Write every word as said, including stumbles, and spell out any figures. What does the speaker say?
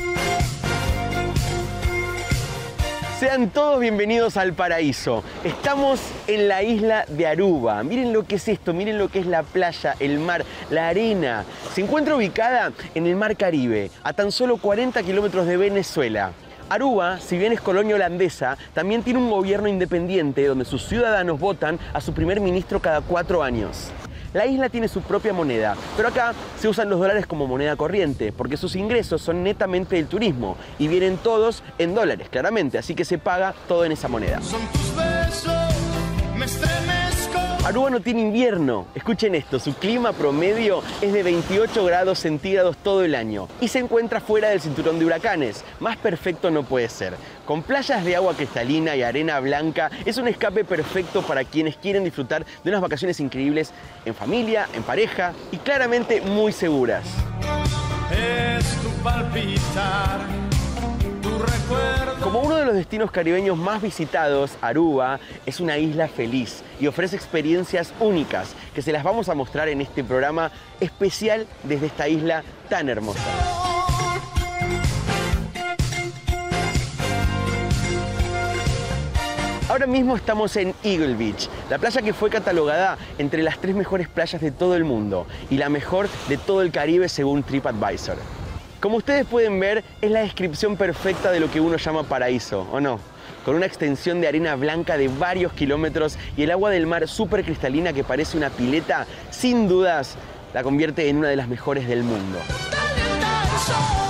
Sean todos bienvenidos al paraíso. Estamos en la isla de Aruba. Miren lo que es esto, miren lo que es la playa, el mar, la arena. Se encuentra ubicada en el mar Caribe, a tan solo cuarenta kilómetros de Venezuela. Aruba, si bien es colonia holandesa, también tiene un gobierno independiente donde sus ciudadanos votan a su primer ministro cada cuatro años. La isla tiene su propia moneda, pero acá se usan los dólares como moneda corriente, porque sus ingresos son netamente del turismo y vienen todos en dólares, claramente, así que se paga todo en esa moneda. Son tus besos, me estremezco. Aruba no tiene invierno. Escuchen esto, su clima promedio es de veintiocho grados centígrados todo el año y se encuentra fuera del cinturón de huracanes. Más perfecto no puede ser. Con playas de agua cristalina y arena blanca, es un escape perfecto para quienes quieren disfrutar de unas vacaciones increíbles en familia, en pareja y claramente muy seguras. Es tu palpitar, tu recuerdo. Como uno de los destinos caribeños más visitados, Aruba es una isla feliz y ofrece experiencias únicas que se las vamos a mostrar en este programa especial desde esta isla tan hermosa. Ahora mismo estamos en Eagle Beach, la playa que fue catalogada entre las tres mejores playas de todo el mundo y la mejor de todo el Caribe según TripAdvisor. Como ustedes pueden ver, es la descripción perfecta de lo que uno llama paraíso, ¿o no? Con una extensión de arena blanca de varios kilómetros y el agua del mar súper cristalina que parece una pileta, sin dudas, la convierte en una de las mejores del mundo. Dale, dale,